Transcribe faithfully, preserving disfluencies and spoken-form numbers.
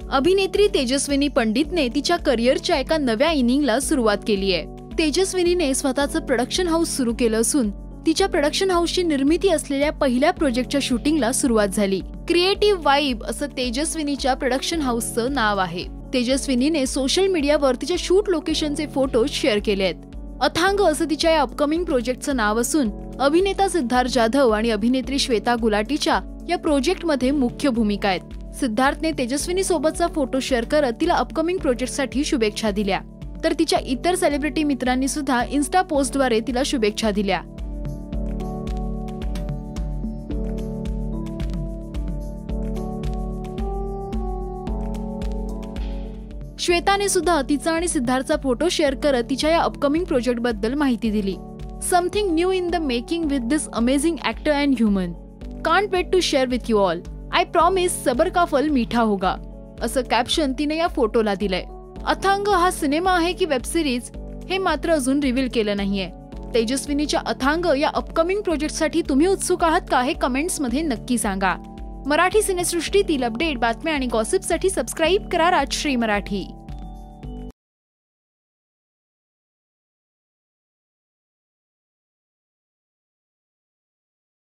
अभिनेत्री तेजस्विनी पंडितने तिच्या करिअरच्या एका नव्या इनिंगला सुरुवात केली आहे. तेजस्विनीने स्वतःचं प्रोडक्शन हाऊस सुरू केलं असून तिच्या प्रोडक्शन हाऊसची निर्मिती असलेल्या पहिल्या प्रोजेक्टच्या शूटिंगला सुरुवात झाली. क्रिएटिव्ह वाइब असं तेजस्विनीच्या प्रोडक्शन हाऊसचं नाव आहे. तेजस्विनीने सोशल मीडियावर तिच्या शूट लोकेशनचे फोटो शेअर केले आहेत. अथांग असं तिच्या या अपकमिंग प्रोजेक्टचं नाव असून अभिनेता सिद्धार्थ जाधव आणि अभिनेत्री श्वेता गुलाटीच्या या प्रोजेक्टमध्ये मुख्य भूमिका आहेत. सिद्धार्थने तेजस्विनी सोबतचा फोटो शेअर करत तिला अपकमिंग प्रोजेक्टसाठी शुभेच्छा दिल्या, तर तिच्या इतर सेलिब्रिटी मित्रांनी सुद्धा इन्स्टा पोस्टद्वारे तिला शुभेच्छा दिल्या. श्वेताने सुद्धा तिचा आणि सिद्धार्थचा फोटो शेअर करत तिच्या या अपकमिंग प्रोजेक्ट बद्दल माहिती दिली. Something new in the making with this amazing actor and human. Can't wait to share with you all. I promise सबर का फल मीठा होगा असं कॅप्शन तिने या फोटोला दिलंय. अथांग हा सिनेमा आहे की वेब सिरीज हे मात्र अजून रिव्हील केलं नाहीये. तेजस्विनीच्या अथांग या अपकमिंग प्रोजेक्टसाठी तुम्ही उत्सुक आहात का हे कमेंट्स मध्ये नक्की सांगा. मराठी सिनेसृष्टीतील अपडेट, बातम्या आणि गॉसिपसाठी सबस्क्राईब करा राजश्री मराठी.